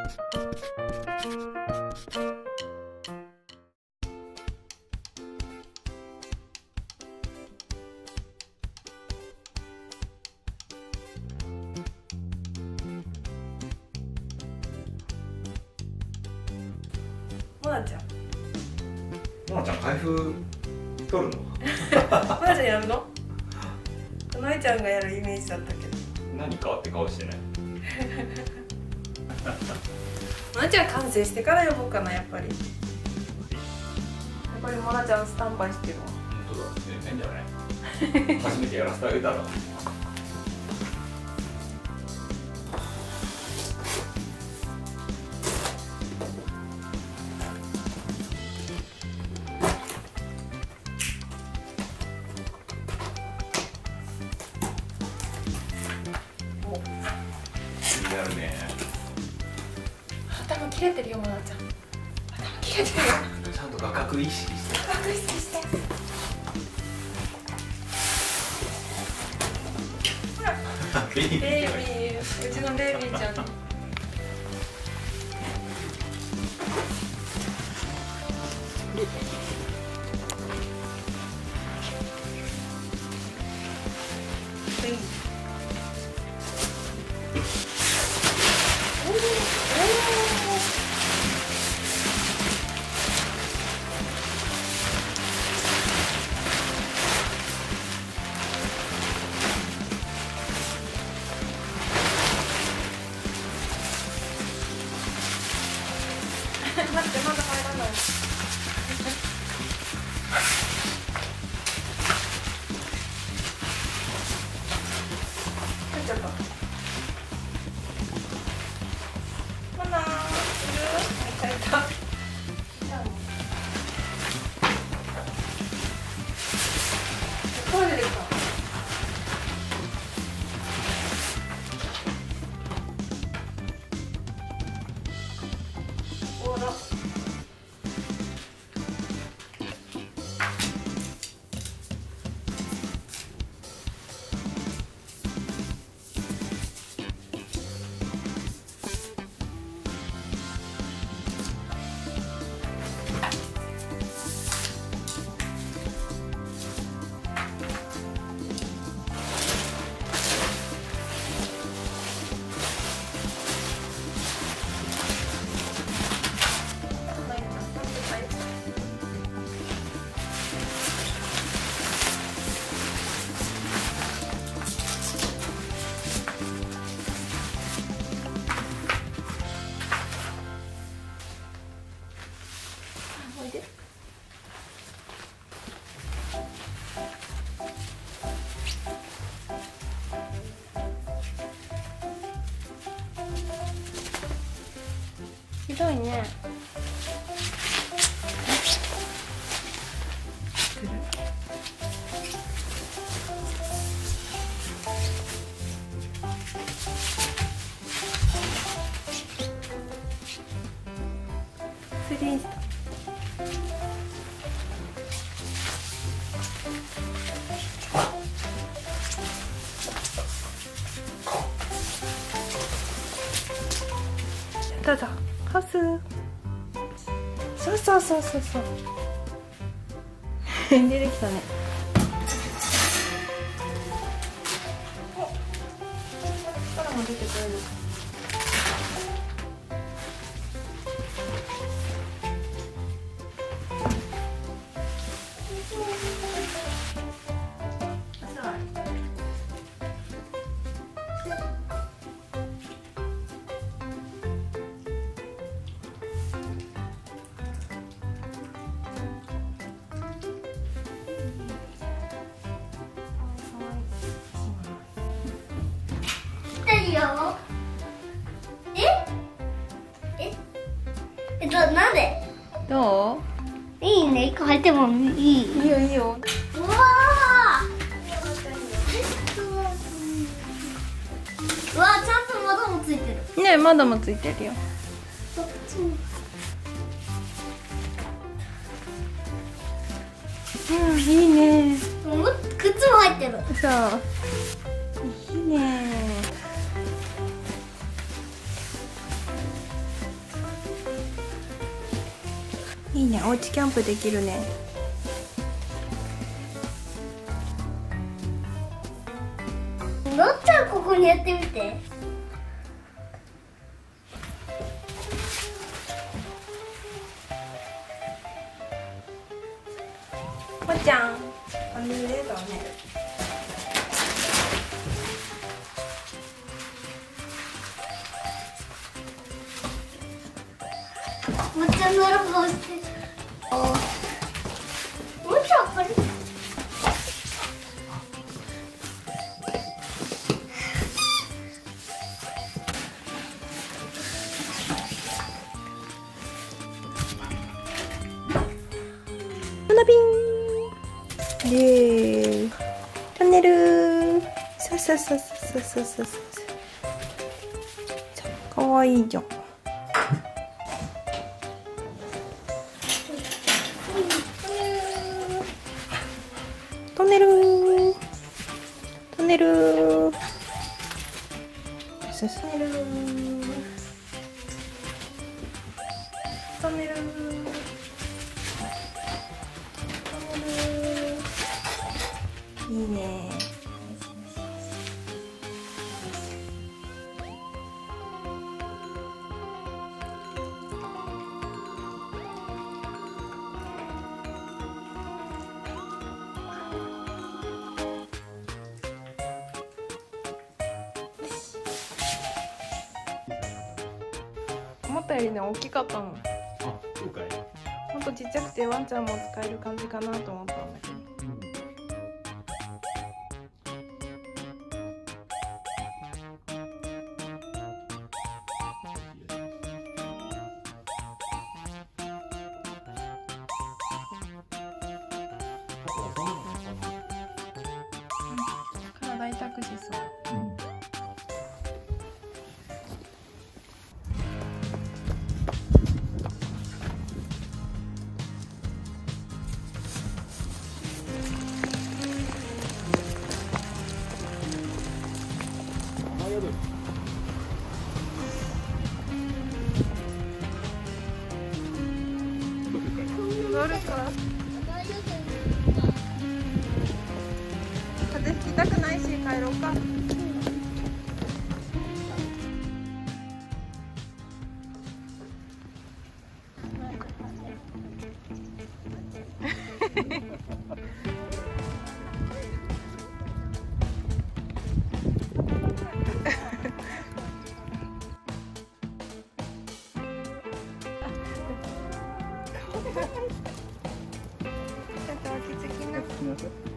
モナちゃん。 モナちゃん開封取るの？ モナちゃんやるの？のいちゃんがやるイメージだったけど。 何かって顔してない。 モナちゃん完成してから呼ぼうかな、やっぱり。やっぱりモナちゃんスタンバイしてるわ。 本当だ、全然じゃない。初めてやらせてあげたら。やるね。 頭切れてるよ、モナちゃん。頭切れてるよ。 ちゃんと画角意識して。 画角意識して。ほら。ベイビー、うちのベイビーちゃん。待って、まだ入らない。入っちゃった。マナー、いる？入った。トイレでか。おら。ひどいね。失礼した。どうぞ。カス。そうそうそうそうそう。出てきたね。お、力も出てくれる。 なんで？ どう？いいね、一個入ってもいい。 う？いいよいいよ。 うわうわ、ちゃんと窓もついてる。 ねえ、窓もついてるよ。 こっちも。 うん、いいね。 靴も入ってる。 そう。いいね。 いいね、おうちキャンプできるね。 のっちゃんここにやってみて。 こっちゃんトンネルでトンネル。 もっちゃんのロボをしてる。もっちゃんこれ。 花瓶イエーイ。トンネル。そうそうそうそうそうそうそう。かわいいじゃん。トンネル。トンネル。そうそう。トンネル。トンネル。いいね。思ったよりね、大きかったの。 あ、そうかい。 ほんとちっちゃくてワンちゃんも使える感じかなと思ったんだけど。体痛くしそう。乗るか。風邪ひきたくないし帰ろうか。ちょっと落ち着きな。